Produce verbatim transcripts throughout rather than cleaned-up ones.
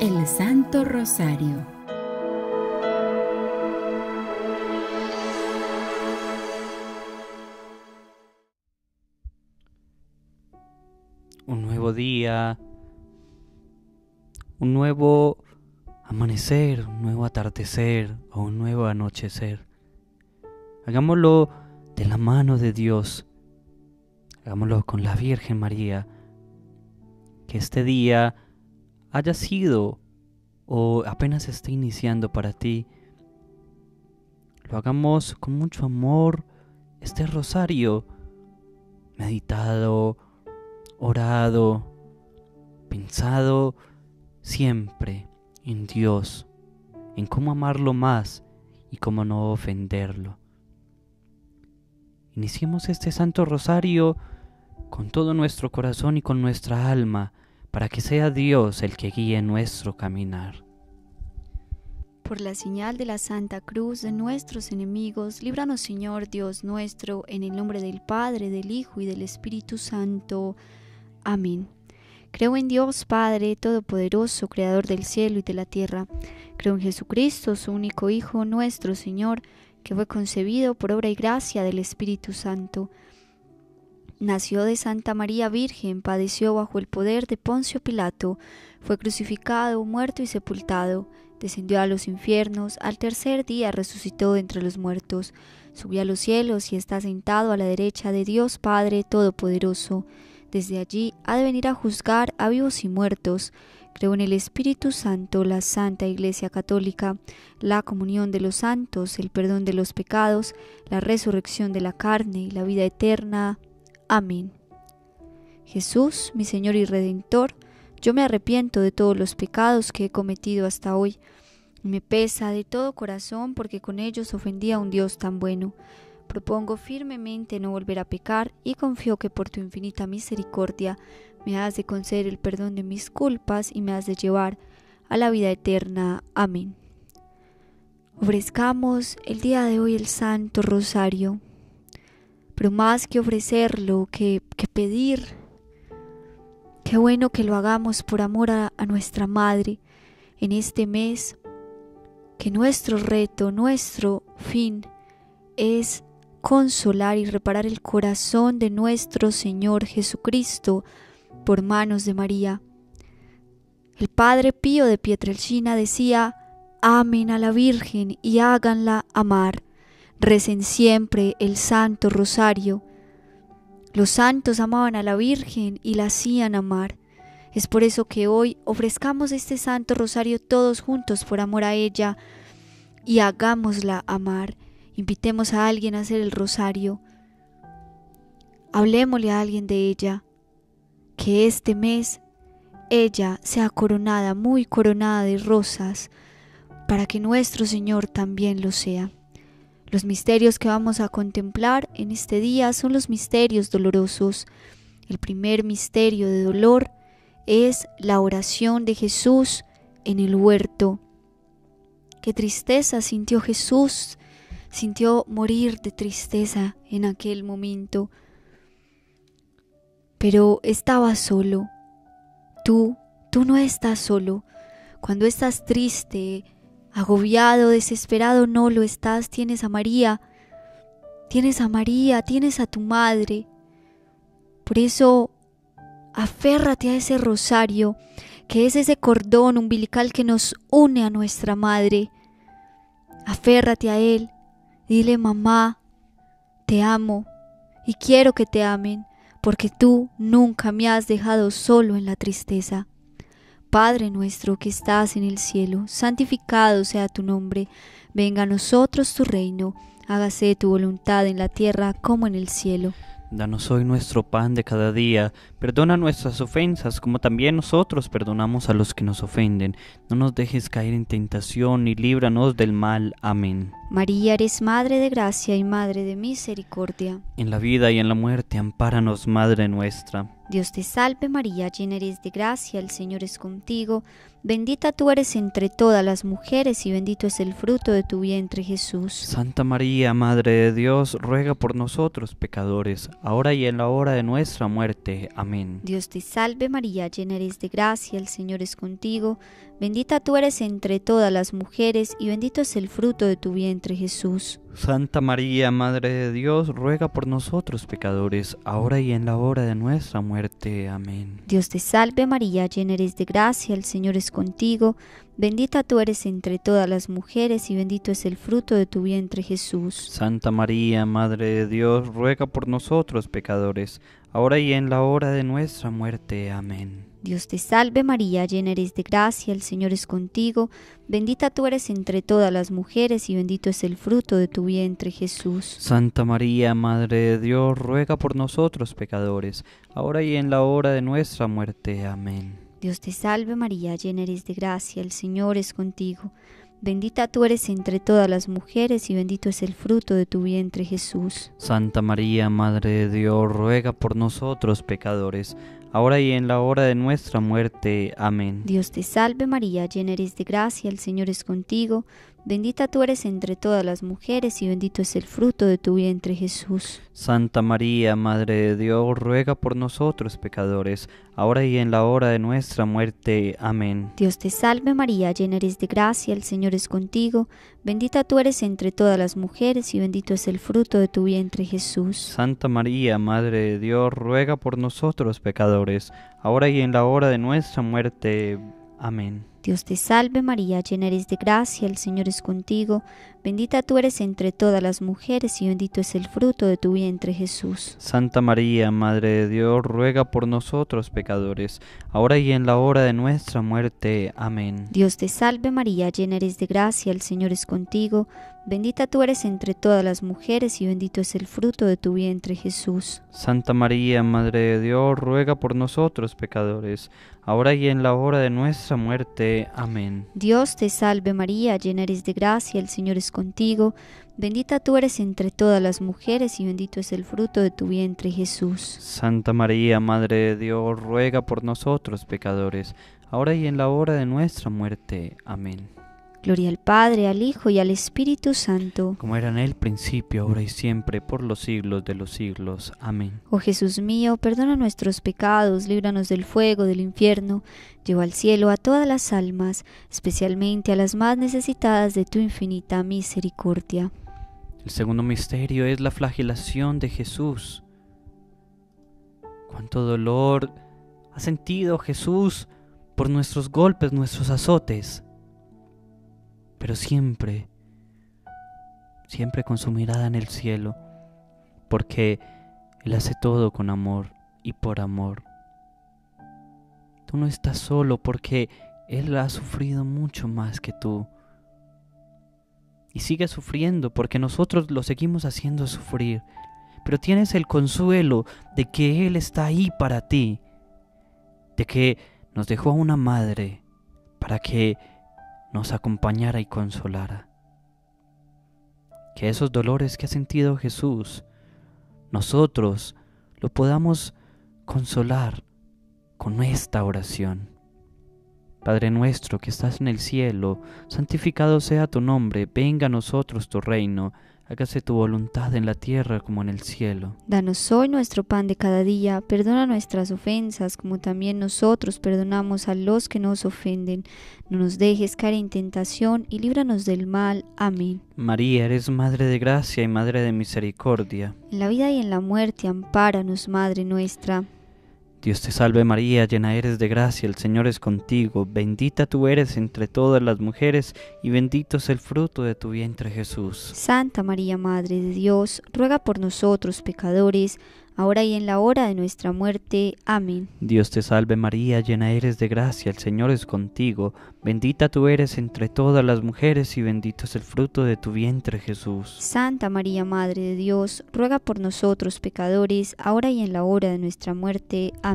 El Santo Rosario. Un nuevo día, un nuevo amanecer, un nuevo atardecer o un nuevo anochecer. Hagámoslo de la mano de Dios, hagámoslo con la Virgen María. Que este día haya sido o apenas esté iniciando para ti, lo hagamos con mucho amor, este rosario meditado, orado, pensado siempre en Dios, en cómo amarlo más y cómo no ofenderlo. Iniciemos este Santo Rosario con todo nuestro corazón y con nuestra alma, para que sea Dios el que guíe nuestro caminar. Por la señal de la Santa Cruz de nuestros enemigos, líbranos, Señor Dios nuestro, en el nombre del Padre, del Hijo y del Espíritu Santo. Amén. Creo en Dios Padre Todopoderoso, Creador del cielo y de la tierra. Creo en Jesucristo, su único Hijo, nuestro Señor, que fue concebido por obra y gracia del Espíritu Santo. Nació de Santa María Virgen, padeció bajo el poder de Poncio Pilato, fue crucificado, muerto y sepultado, descendió a los infiernos, al tercer día resucitó de entre los muertos, subió a los cielos y está sentado a la derecha de Dios Padre Todopoderoso. Desde allí ha de venir a juzgar a vivos y muertos. Creo en el Espíritu Santo, la Santa Iglesia Católica, la comunión de los santos, el perdón de los pecados, la resurrección de la carne y la vida eterna. Amén. Jesús, mi Señor y Redentor, yo me arrepiento de todos los pecados que he cometido hasta hoy. Me pesa de todo corazón porque con ellos ofendí a un Dios tan bueno. Propongo firmemente no volver a pecar y confío que por tu infinita misericordia me has de conceder el perdón de mis culpas y me has de llevar a la vida eterna. Amén. Ofrezcamos el día de hoy el Santo Rosario. Pero más que ofrecerlo, que, que pedir, qué bueno que lo hagamos por amor a, a nuestra Madre en este mes, que nuestro reto, nuestro fin es consolar y reparar el corazón de nuestro Señor Jesucristo por manos de María. El Padre Pío de Pietrelcina decía: amen a la Virgen y háganla amar. Recen siempre el Santo Rosario. Los santos amaban a la Virgen y la hacían amar. Es por eso que hoy ofrezcamos este Santo Rosario todos juntos por amor a ella y hagámosla amar. Invitemos a alguien a hacer el rosario. Hablemosle a alguien de ella. Que este mes ella sea coronada, muy coronada de rosas, para que nuestro Señor también lo sea. Los misterios que vamos a contemplar en este día son los misterios dolorosos. El primer misterio de dolor es la oración de Jesús en el huerto. Qué tristeza sintió Jesús, sintió morir de tristeza en aquel momento. Pero estaba solo. Tú, tú no estás solo. Cuando estás triste, agobiado, desesperado, no lo estás, tienes a María, tienes a María, tienes a tu madre. Por eso, aférrate a ese rosario, que es ese cordón umbilical que nos une a nuestra madre. Aférrate a él, dile: mamá, te amo y quiero que te amen, porque tú nunca me has dejado solo en la tristeza. Padre nuestro que estás en el cielo, santificado sea tu nombre. Venga a nosotros tu reino. Hágase tu voluntad en la tierra como en el cielo. Danos hoy nuestro pan de cada día. Perdona nuestras ofensas, como también nosotros perdonamos a los que nos ofenden. No nos dejes caer en tentación y líbranos del mal. Amén. María, eres Madre de gracia y Madre de misericordia. En la vida y en la muerte, ampáranos, Madre nuestra. Dios te salve María, llena eres de gracia, el Señor es contigo. Bendita tú eres entre todas las mujeres y bendito es el fruto de tu vientre, Jesús. Santa María, Madre de Dios, ruega por nosotros pecadores, ahora y en la hora de nuestra muerte. Amén. Dios te salve María, llena eres de gracia, el Señor es contigo. Bendita tú eres entre todas las mujeres y bendito es el fruto de tu vientre, Jesús. Santa María, Madre de Dios, ruega por nosotros pecadores, ahora y en la hora de nuestra muerte. Amén. Dios te salve María, llena eres de gracia, el Señor es contigo. Bendita tú eres entre todas las mujeres y bendito es el fruto de tu vientre, Jesús. Santa María, Madre de Dios, ruega por nosotros pecadores, ahora y en la hora de nuestra muerte. Amén. Dios te salve María, llena eres de gracia, el Señor es contigo. Bendita tú eres entre todas las mujeres y bendito es el fruto de tu vientre, Jesús. Santa María, Madre de Dios, ruega por nosotros pecadores, ahora y en la hora de nuestra muerte. Amén. Dios te salve María, llena eres de gracia, el Señor es contigo. Bendita tú eres entre todas las mujeres y bendito es el fruto de tu vientre, Jesús. Santa María, Madre de Dios, ruega por nosotros pecadores, ahora y en la hora de nuestra muerte. Amén. Dios te salve María, llena eres de gracia, el Señor es contigo. Bendita tú eres entre todas las mujeres y bendito es el fruto de tu vientre, Jesús. Santa María, Madre de Dios, ruega por nosotros pecadores, ahora y en la hora de nuestra muerte. Amén. Dios te salve María, llena eres de gracia, el Señor es contigo. Bendita tú eres entre todas las mujeres y bendito es el fruto de tu vientre, Jesús. Santa María, Madre de Dios, ruega por nosotros pecadores, ahora y en la hora de nuestra muerte. Amén. Dios te salve María, llena eres de gracia, el Señor es contigo. Bendita tú eres entre todas las mujeres y bendito es el fruto de tu vientre, Jesús. Santa María, Madre de Dios, ruega por nosotros pecadores, ahora y en la hora de nuestra muerte. Amén. Dios te salve María, llena eres de gracia, el Señor es contigo. Bendita tú eres entre todas las mujeres y bendito es el fruto de tu vientre, Jesús. Santa María, Madre de Dios, ruega por nosotros pecadores, ahora y en la hora de nuestra muerte. Amén. Dios te salve María, llena eres de gracia, el Señor es contigo. Bendita tú eres entre todas las mujeres y bendito es el fruto de tu vientre, Jesús. Santa María, Madre de Dios, ruega por nosotros pecadores, ahora y en la hora de nuestra muerte. Amén. Gloria al Padre, al Hijo y al Espíritu Santo. Como era en el principio, ahora y siempre, por los siglos de los siglos. Amén. Oh Jesús mío, perdona nuestros pecados, líbranos del fuego del infierno, lleva al cielo a todas las almas, especialmente a las más necesitadas de tu infinita misericordia. El segundo misterio es la flagelación de Jesús. Cuánto dolor ha sentido Jesús por nuestros golpes, nuestros azotes. Pero siempre, siempre con su mirada en el cielo, porque Él hace todo con amor y por amor. Tú no estás solo porque Él ha sufrido mucho más que tú. Y sigue sufriendo porque nosotros lo seguimos haciendo sufrir. Pero tienes el consuelo de que Él está ahí para ti, de que nos dejó a una madre para que nos acompañara y consolara. Que esos dolores que ha sentido Jesús, nosotros lo podamos consolar con esta oración. Padre nuestro que estás en el cielo, santificado sea tu nombre, venga a nosotros tu reino, hágase tu voluntad en la tierra como en el cielo. Danos hoy nuestro pan de cada día, perdona nuestras ofensas como también nosotros perdonamos a los que nos ofenden. No nos dejes caer en tentación y líbranos del mal. Amén. María, eres Madre de gracia y Madre de misericordia. En la vida y en la muerte, ampáranos, Madre nuestra. Dios te salve María, llena eres de gracia, el Señor es contigo, bendita tú eres entre todas las mujeres y bendito es el fruto de tu vientre Jesús. Santa María, Madre de Dios, ruega por nosotros pecadores, ahora y en la hora de nuestra muerte. Amén. Dios te salve María, llena eres de gracia, el Señor es contigo, bendita tú eres entre todas las mujeres y bendito es el fruto de tu vientre Jesús. Santa María, Madre de Dios, ruega por nosotros pecadores, ahora y en la hora de nuestra muerte. Amén.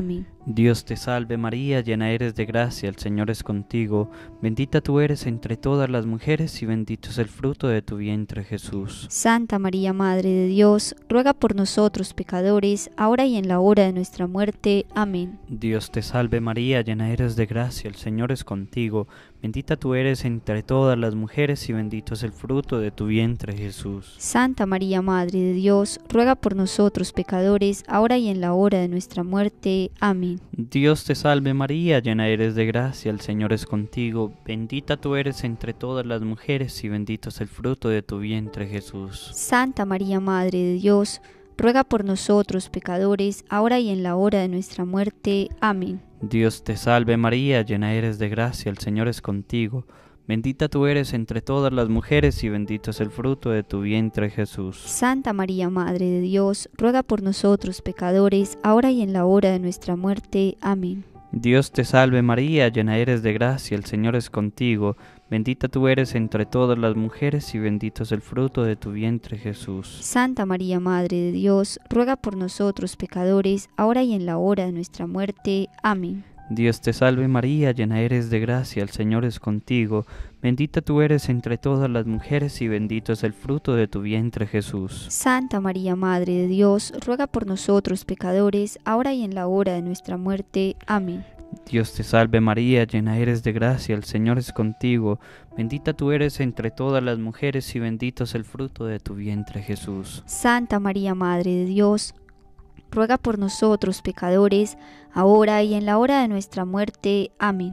Dios te salve María, llena eres de gracia, el Señor es contigo, bendita tú eres entre todas las mujeres y bendito es el fruto de tu vientre Jesús. Santa María, Madre de Dios, ruega por nosotros pecadores, ahora y en la hora de nuestra muerte. Amén. Dios te salve María, llena eres de gracia, el Señor es contigo, bendita tú eres entre todas las mujeres y bendito es el fruto de tu vientre Jesús. Santa María, Madre de Dios, ruega por nosotros pecadores, ahora y en la hora de nuestra muerte. Amén. Dios te salve María, llena eres de gracia, el Señor es contigo, bendita tú eres entre todas las mujeres y bendito es el fruto de tu vientre Jesús. Santa María, Madre de Dios, ruega por nosotros pecadores, ahora y en la hora de nuestra muerte. Amén. Dios te salve María, llena eres de gracia, el Señor es contigo, bendita tú eres entre todas las mujeres y bendito es el fruto de tu vientre Jesús. Santa María, Madre de Dios, ruega por nosotros pecadores, ahora y en la hora de nuestra muerte. Amén. Dios te salve María, llena eres de gracia, el Señor es contigo, bendita tú eres entre todas las mujeres y bendito es el fruto de tu vientre Jesús. Santa María, Madre de Dios, ruega por nosotros pecadores, ahora y en la hora de nuestra muerte. Amén. Dios te salve María, llena eres de gracia, el Señor es contigo, bendita tú eres entre todas las mujeres y bendito es el fruto de tu vientre Jesús. Santa María, Madre de Dios, ruega por nosotros pecadores, ahora y en la hora de nuestra muerte. Amén. Dios te salve María, llena eres de gracia, el Señor es contigo, bendita tú eres entre todas las mujeres y bendito es el fruto de tu vientre Jesús. Santa María, Madre de Dios, ruega por nosotros pecadores, ahora y en la hora de nuestra muerte. Amén.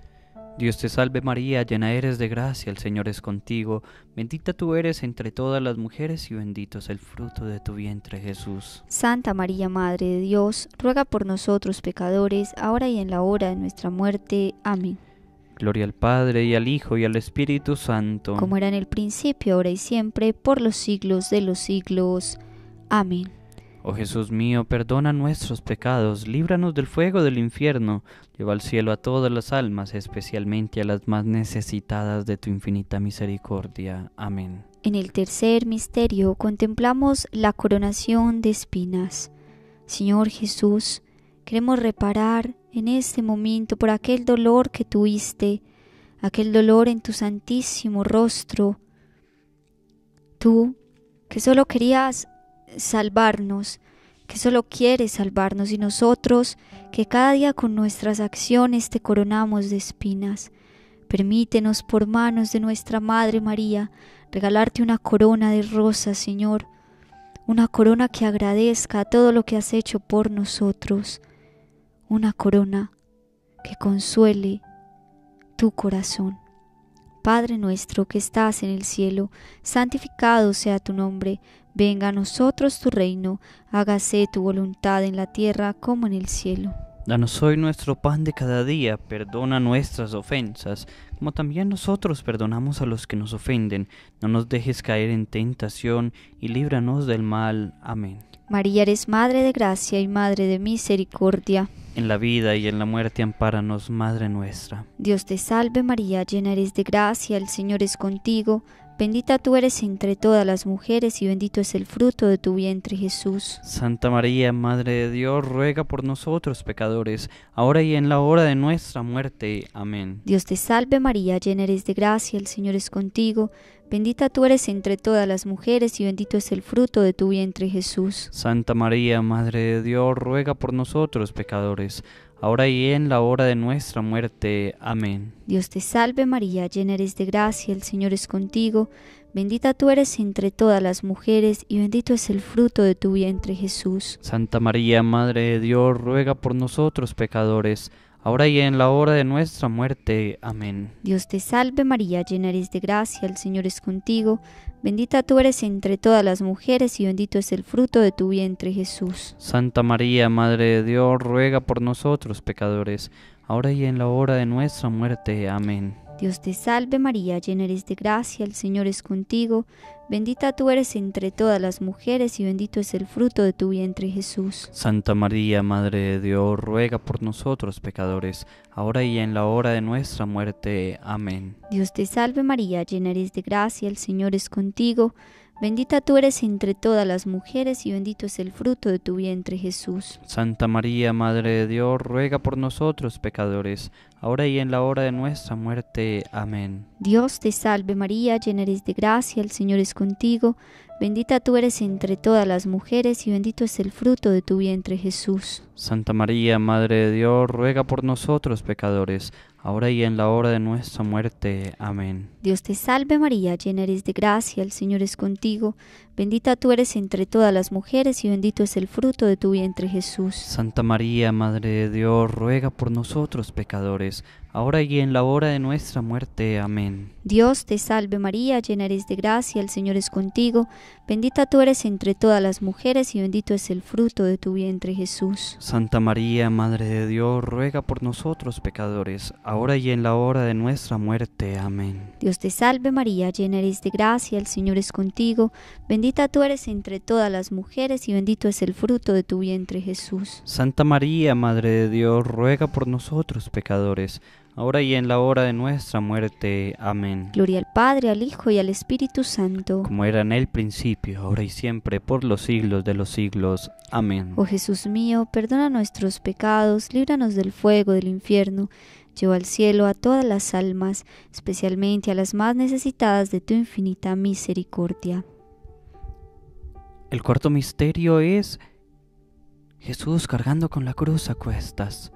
Dios te salve María, llena eres de gracia, el Señor es contigo, bendita tú eres entre todas las mujeres y bendito es el fruto de tu vientre Jesús. Santa María, Madre de Dios, ruega por nosotros pecadores, ahora y en la hora de nuestra muerte. Amén. Gloria al Padre, y al Hijo, y al Espíritu Santo. Como era en el principio, ahora y siempre, por los siglos de los siglos. Amén. Oh Jesús mío, perdona nuestros pecados, líbranos del fuego del infierno, lleva al cielo a todas las almas, especialmente a las más necesitadas de tu infinita misericordia. Amén. En el tercer misterio contemplamos la coronación de espinas. Señor Jesús, queremos reparar en este momento por aquel dolor que tuviste, aquel dolor en tu santísimo rostro. Tú, que solo querías salvarnos, que solo quieres salvarnos, y nosotros que cada día con nuestras acciones te coronamos de espinas. Permítenos por manos de nuestra Madre María regalarte una corona de rosas, Señor, una corona que agradezca todo lo que has hecho por nosotros, una corona que consuele tu corazón. Padre nuestro que estás en el cielo, santificado sea tu nombre. Venga a nosotros tu reino, hágase tu voluntad en la tierra como en el cielo. Danos hoy nuestro pan de cada día, perdona nuestras ofensas, como también nosotros perdonamos a los que nos ofenden. No nos dejes caer en tentación, y líbranos del mal. Amén. María, eres Madre de gracia y Madre de misericordia. En la vida y en la muerte ampáranos, Madre nuestra. Dios te salve María, llena eres de gracia, el Señor es contigo. Bendita tú eres entre todas las mujeres y bendito es el fruto de tu vientre Jesús. Santa María, Madre de Dios, ruega por nosotros pecadores, ahora y en la hora de nuestra muerte. Amén. Dios te salve María, llena eres de gracia, el Señor es contigo. Bendita tú eres entre todas las mujeres y bendito es el fruto de tu vientre Jesús. Santa María, Madre de Dios, ruega por nosotros pecadores, ahora y en la hora de nuestra muerte. Amén. Dios te salve María, llena eres de gracia, el Señor es contigo. Bendita tú eres entre todas las mujeres y bendito es el fruto de tu vientre Jesús. Santa María, Madre de Dios, ruega por nosotros pecadores, ahora y en la hora de nuestra muerte. Amén. Dios te salve María, llena eres de gracia, el Señor es contigo. Bendita tú eres entre todas las mujeres y bendito es el fruto de tu vientre Jesús. Santa María, Madre de Dios, ruega por nosotros pecadores, ahora y en la hora de nuestra muerte. Amén. Dios te salve María, llena eres de gracia, el Señor es contigo. Bendita tú eres entre todas las mujeres y bendito es el fruto de tu vientre Jesús. Santa María, Madre de Dios, ruega por nosotros pecadores, ahora y en la hora de nuestra muerte. Amén. Dios te salve María, llena eres de gracia, el Señor es contigo. Bendita tú eres entre todas las mujeres y bendito es el fruto de tu vientre, Jesús. Santa María, Madre de Dios, ruega por nosotros pecadores, ahora y en la hora de nuestra muerte. Amén. Dios te salve María, llena eres de gracia, el Señor es contigo. Bendita tú eres entre todas las mujeres y bendito es el fruto de tu vientre, Jesús. Santa María, Madre de Dios, ruega por nosotros pecadores, ahora y en la hora de nuestra muerte. Amén. Dios te salve María, llena eres de gracia, el Señor es contigo. Bendita tú eres entre todas las mujeres y bendito es el fruto de tu vientre, Jesús. Santa María, Madre de Dios, ruega por nosotros pecadores, ahora y en la hora de nuestra muerte. Amén. Dios te salve María, llena eres de gracia, el Señor es contigo. Bendita tú eres entre todas las mujeres y bendito es el fruto de tu vientre, Jesús. Santa María, Madre de Dios, ruega por nosotros pecadores, ahora y en la hora de nuestra muerte. Amén. Dios te salve María, llena eres de gracia, el Señor es contigo. Bendita tú eres entre todas las mujeres y bendito es el fruto de tu vientre, Jesús. Santa María, Madre de Dios, ruega por nosotros pecadores, ahora y en la hora de nuestra muerte. Amén. Gloria al Padre, al Hijo y al Espíritu Santo. Como era en el principio, ahora y siempre, por los siglos de los siglos. Amén. Oh Jesús mío, perdona nuestros pecados, líbranos del fuego del infierno, lleva al cielo a todas las almas, especialmente a las más necesitadas de tu infinita misericordia. El cuarto misterio es Jesús cargando con la cruz a cuestas.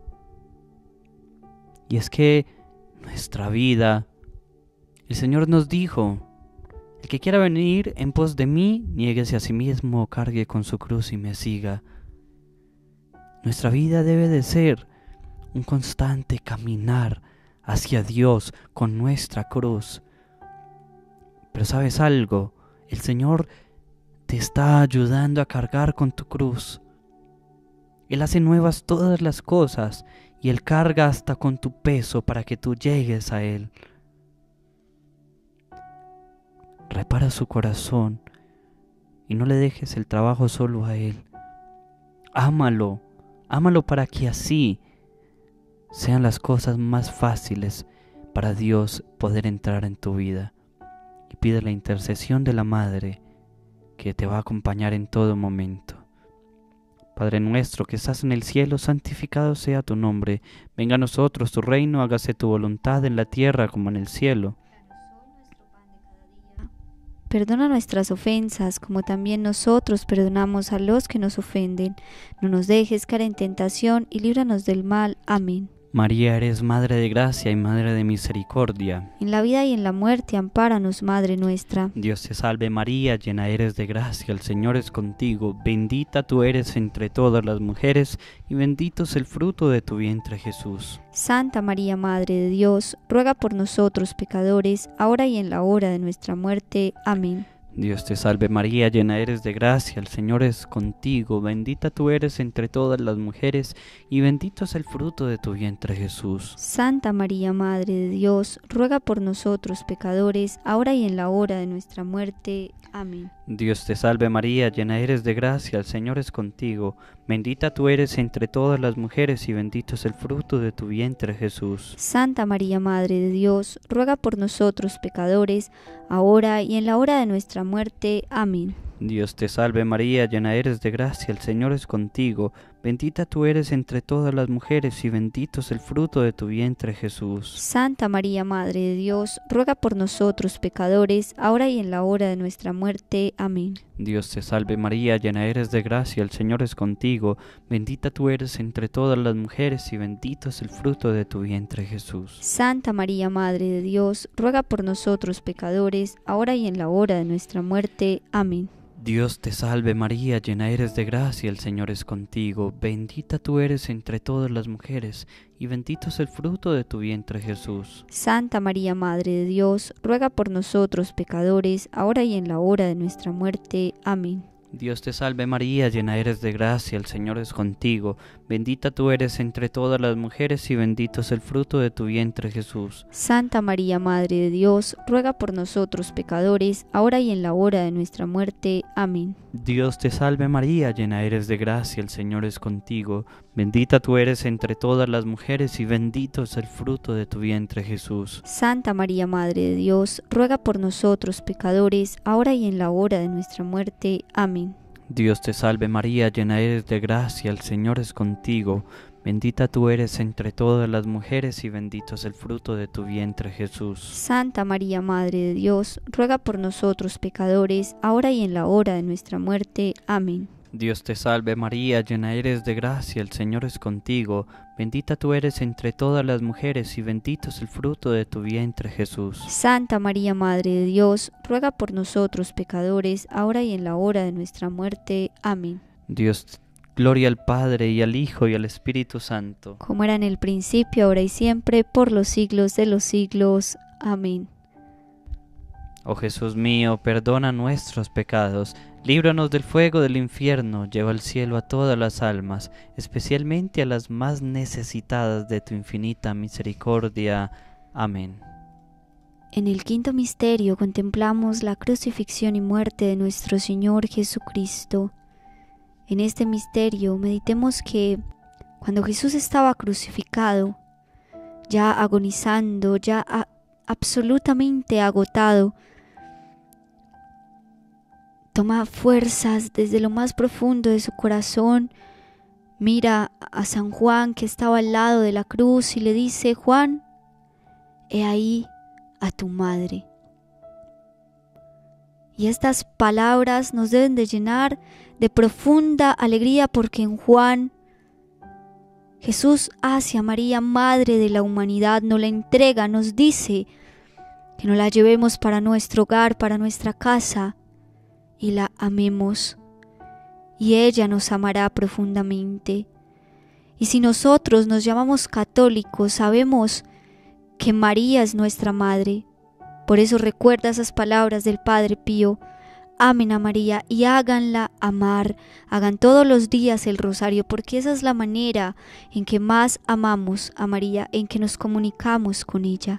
Y es que nuestra vida, el Señor nos dijo, el que quiera venir en pos de mí, niéguese a sí mismo, cargue con su cruz y me siga. Nuestra vida debe de ser un constante caminar hacia Dios con nuestra cruz. Pero ¿sabes algo? El Señor te está ayudando a cargar con tu cruz. Él hace nuevas todas las cosas y Él carga hasta con tu peso para que tú llegues a Él. Repara su corazón y no le dejes el trabajo solo a Él. Ámalo, ámalo para que así sean las cosas más fáciles para Dios poder entrar en tu vida. Y pide la intercesión de la Madre que te va a acompañar en todo momento. Padre nuestro que estás en el cielo, santificado sea tu nombre. Venga a nosotros tu reino, hágase tu voluntad en la tierra como en el cielo. Perdona nuestras ofensas, como también nosotros perdonamos a los que nos ofenden. No nos dejes caer en tentación y líbranos del mal. Amén. María, eres Madre de gracia y Madre de misericordia. En la vida y en la muerte, ampáranos, Madre nuestra. Dios te salve María, llena eres de gracia, el Señor es contigo. Bendita tú eres entre todas las mujeres y bendito es el fruto de tu vientre, Jesús. Santa María, Madre de Dios, ruega por nosotros pecadores, ahora y en la hora de nuestra muerte. Amén. Dios te salve María, llena eres de gracia, el Señor es contigo, bendita tú eres entre todas las mujeres y bendito es el fruto de tu vientre, Jesús. Santa María, Madre de Dios, ruega por nosotros pecadores, ahora y en la hora de nuestra muerte. Amén. Dios te salve María, llena eres de gracia, el Señor es contigo, bendita tú eres entre todas las mujeres y bendito es el fruto de tu vientre, Jesús. Santa María, Madre de Dios, ruega por nosotros pecadores, ahora y en la hora de nuestra muerte. Amén. Dios te salve María, llena eres de gracia, el Señor es contigo, bendita tú eres entre todas las mujeres y bendito es el fruto de tu vientre, Jesús. Santa María, Madre de Dios, ruega por nosotros pecadores, ahora y en la hora de nuestra muerte. Amén. Dios te salve María, llena eres de gracia, el Señor es contigo, bendita tú eres entre todas las mujeres y bendito es el fruto de tu vientre, Jesús. Santa María, Madre de Dios, ruega por nosotros pecadores, ahora y en la hora de nuestra muerte. Amén. Dios te salve María, llena eres de gracia, el Señor es contigo, bendita tú eres entre todas las mujeres, y bendito es el fruto de tu vientre, Jesús. Santa María, Madre de Dios, ruega por nosotros pecadores, ahora y en la hora de nuestra muerte. Amén. Dios te salve María, llena eres de gracia, el Señor es contigo, bendita tú eres entre todas las mujeres y bendito es el fruto de tu vientre, Jesús. Santa María, Madre de Dios, ruega por nosotros pecadores, ahora y en la hora de nuestra muerte. Amén. Dios te salve María, llena eres de gracia, el Señor es contigo. Bendita tú eres entre todas las mujeres y bendito es el fruto de tu vientre Jesús. Santa María, Madre de Dios, ruega por nosotros pecadores, ahora y en la hora de nuestra muerte. Amén. Dios te salve María, llena eres de gracia, el Señor es contigo. Bendita tú eres entre todas las mujeres y bendito es el fruto de tu vientre Jesús. Santa María, Madre de Dios, ruega por nosotros pecadores, ahora y en la hora de nuestra muerte. Amén. Dios te salve María, llena eres de gracia, el Señor es contigo. Bendita tú eres entre todas las mujeres y bendito es el fruto de tu vientre Jesús. Santa María, Madre de Dios, ruega por nosotros pecadores, ahora y en la hora de nuestra muerte. Amén. Dios Gloria al Padre, y al Hijo, y al Espíritu Santo. Como era en el principio, ahora y siempre, por los siglos de los siglos. Amén. Oh Jesús mío, perdona nuestros pecados, líbranos del fuego del infierno, lleva al cielo a todas las almas, especialmente a las más necesitadas de tu infinita misericordia. Amén. En el quinto misterio contemplamos la crucifixión y muerte de nuestro Señor Jesucristo. En este misterio meditemos que cuando Jesús estaba crucificado, ya agonizando, ya a, absolutamente agotado, toma fuerzas desde lo más profundo de su corazón, mira a San Juan que estaba al lado de la cruz y le dice: Juan, he ahí a tu madre. Y estas palabras nos deben de llenar de profunda alegría porque en Juan Jesús hace a María, Madre de la humanidad, nos la entrega, nos dice que nos la llevemos para nuestro hogar, para nuestra casa y la amemos. Y ella nos amará profundamente. Y si nosotros nos llamamos católicos, sabemos que María es nuestra Madre. Por eso recuerda esas palabras del Padre Pío: amen a María y háganla amar, hagan todos los días el rosario, porque esa es la manera en que más amamos a María, en que nos comunicamos con ella.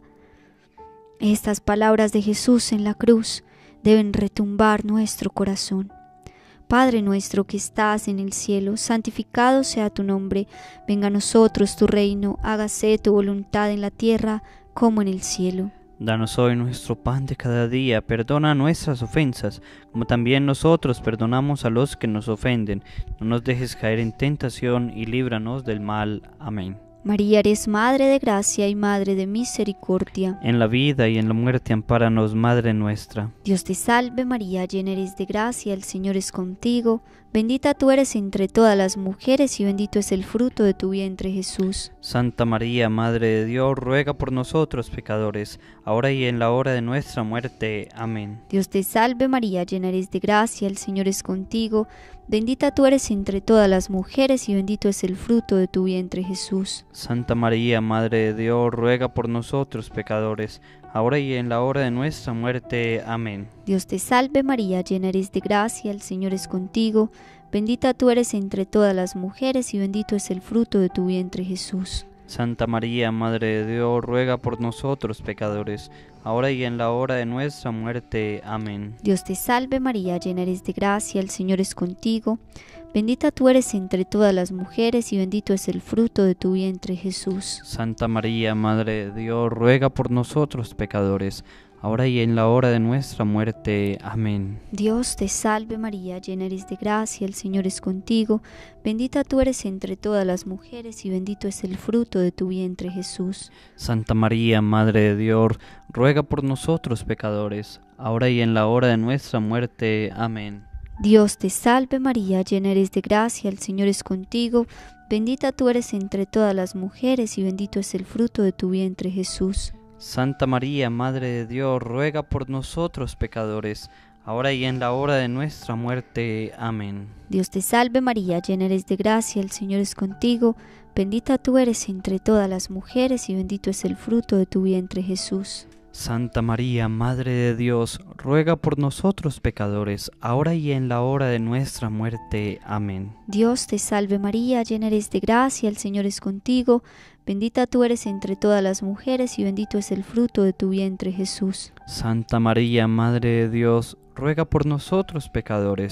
Estas palabras de Jesús en la cruz deben retumbar nuestro corazón. Padre nuestro que estás en el cielo, santificado sea tu nombre, venga a nosotros tu reino, hágase tu voluntad en la tierra como en el cielo. Danos hoy nuestro pan de cada día, perdona nuestras ofensas, como también nosotros perdonamos a los que nos ofenden. No nos dejes caer en tentación y líbranos del mal. Amén. María, eres Madre de gracia y Madre de misericordia. En la vida y en la muerte ampáranos, Madre nuestra. Dios te salve María, llena eres de gracia, el Señor es contigo. Bendita tú eres entre todas las mujeres y bendito es el fruto de tu vientre Jesús. Santa María, Madre de Dios, ruega por nosotros pecadores, ahora y en la hora de nuestra muerte. Amén. Dios te salve María, llena eres de gracia, el Señor es contigo. Bendita tú eres entre todas las mujeres y bendito es el fruto de tu vientre Jesús. Santa María, Madre de Dios, ruega por nosotros pecadores, ahora y en la hora de nuestra muerte. Amén. Dios te salve María, llena eres de gracia, el Señor es contigo. Bendita tú eres entre todas las mujeres y bendito es el fruto de tu vientre Jesús. Santa María, Madre de Dios, ruega por nosotros pecadores, ahora y en la hora de nuestra muerte. Amén. Dios te salve María, llena eres de gracia, el Señor es contigo. Bendita tú eres entre todas las mujeres y bendito es el fruto de tu vientre Jesús. Santa María, Madre de Dios, ruega por nosotros pecadores, ahora y en la hora de nuestra muerte. Amén. Dios te salve María, llena eres de gracia, el Señor es contigo. Bendita tú eres entre todas las mujeres y bendito es el fruto de tu vientre Jesús. Santa María, Madre de Dios, ruega por nosotros pecadores, ahora y en la hora de nuestra muerte. Amén. Dios te salve María, llena eres de gracia, el Señor es contigo. Bendita tú eres entre todas las mujeres y bendito es el fruto de tu vientre Jesús. Santa María, Madre de Dios, ruega por nosotros pecadores, ahora y en la hora de nuestra muerte. Amén. Dios te salve María, llena eres de gracia, el Señor es contigo. Bendita tú eres entre todas las mujeres y bendito es el fruto de tu vientre Jesús. Santa María, Madre de Dios, ruega por nosotros pecadores, ahora y en la hora de nuestra muerte. Amén. Dios te salve María, llena eres de gracia, el Señor es contigo. Bendita tú eres entre todas las mujeres y bendito es el fruto de tu vientre Jesús. Santa María, Madre de Dios, ruega por nosotros pecadores,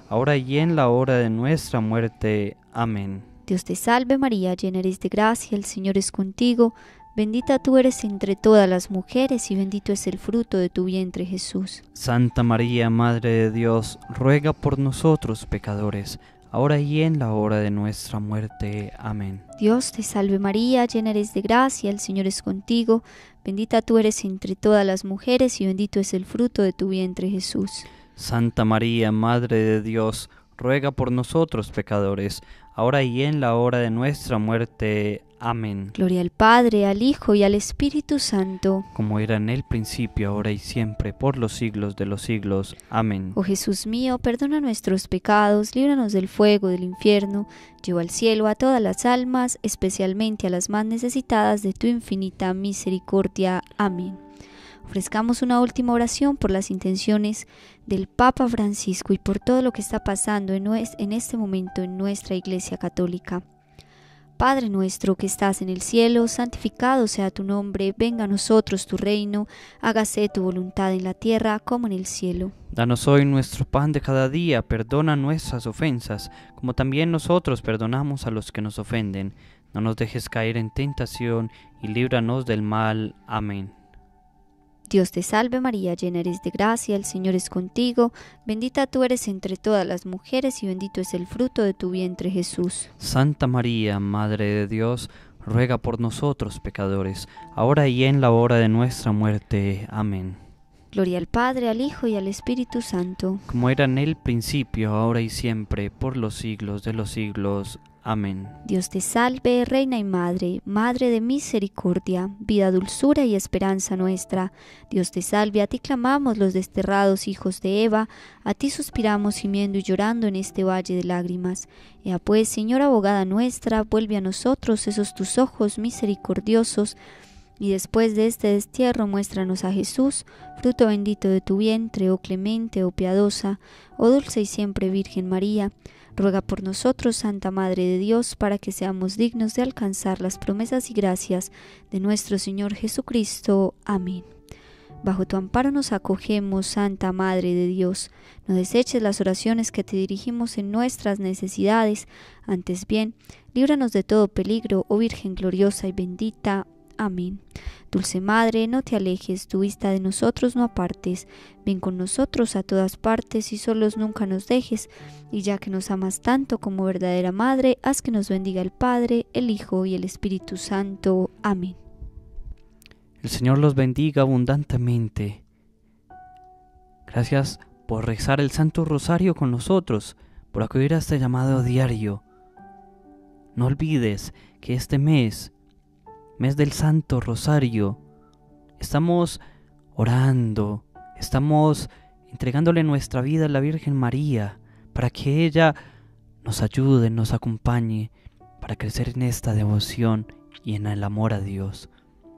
ahora y en la hora de nuestra muerte. Amén. Dios te salve María, llena eres de gracia, el Señor es contigo. Bendita tú eres entre todas las mujeres y bendito es el fruto de tu vientre Jesús. Santa María, Madre de Dios, ruega por nosotros pecadores, ahora y en la hora de nuestra muerte. Amén. Dios te salve María, llena eres de gracia, el Señor es contigo. Bendita tú eres entre todas las mujeres y bendito es el fruto de tu vientre Jesús. Santa María, Madre de Dios, ruega por nosotros pecadores, ahora y en la hora de nuestra muerte. Amén. Gloria al Padre, al Hijo y al Espíritu Santo. Como era en el principio, ahora y siempre, por los siglos de los siglos. Amén. Oh Jesús mío, perdona nuestros pecados, líbranos del fuego del infierno, lleva al cielo a todas las almas, especialmente a las más necesitadas de tu infinita misericordia. Amén. Ofrezcamos una última oración por las intenciones del Papa Francisco y por todo lo que está pasando en, nues- en este momento en nuestra Iglesia Católica. Padre nuestro que estás en el cielo, santificado sea tu nombre, venga a nosotros tu reino, hágase tu voluntad en la tierra como en el cielo. Danos hoy nuestro pan de cada día, perdona nuestras ofensas, como también nosotros perdonamos a los que nos ofenden. No nos dejes caer en tentación y líbranos del mal. Amén. Dios te salve María, llena eres de gracia, el Señor es contigo, bendita tú eres entre todas las mujeres y bendito es el fruto de tu vientre Jesús. Santa María, Madre de Dios, ruega por nosotros pecadores, ahora y en la hora de nuestra muerte. Amén. Gloria al Padre, al Hijo y al Espíritu Santo. Como era en el principio, ahora y siempre, por los siglos de los siglos. Amén. Dios te salve, Reina y Madre, Madre de misericordia, vida, dulzura y esperanza nuestra. Dios te salve, a ti clamamos los desterrados hijos de Eva, a ti suspiramos gimiendo y llorando en este valle de lágrimas. Ea pues, Señora abogada nuestra, vuelve a nosotros esos tus ojos misericordiosos, y después de este destierro muéstranos a Jesús, fruto bendito de tu vientre, oh clemente, oh piadosa, oh dulce y siempre Virgen María. Ruega por nosotros, Santa Madre de Dios, para que seamos dignos de alcanzar las promesas y gracias de nuestro Señor Jesucristo. Amén. Bajo tu amparo nos acogemos, Santa Madre de Dios. No deseches las oraciones que te dirigimos en nuestras necesidades. Antes bien, líbranos de todo peligro, oh Virgen gloriosa y bendita. Amén. Dulce Madre, no te alejes, tu vista de nosotros no apartes. Ven con nosotros a todas partes y solos nunca nos dejes. Y ya que nos amas tanto como verdadera Madre, haz que nos bendiga el Padre, el Hijo y el Espíritu Santo. Amén. El Señor los bendiga abundantemente. Gracias por rezar el Santo Rosario con nosotros, por acudir a este llamado diario. No olvides que este mes, mes del Santo Rosario, estamos orando, estamos entregándole nuestra vida a la Virgen María para que ella nos ayude, nos acompañe para crecer en esta devoción y en el amor a Dios.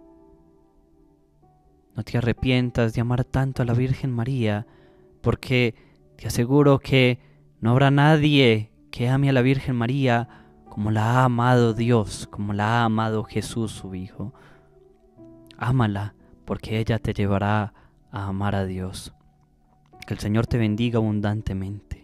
No te arrepientas de amar tanto a la Virgen María, porque te aseguro que no habrá nadie que ame a la Virgen María como la ha amado Dios, como la ha amado Jesús su Hijo. Ámala, porque ella te llevará a amar a Dios. Que el Señor te bendiga abundantemente.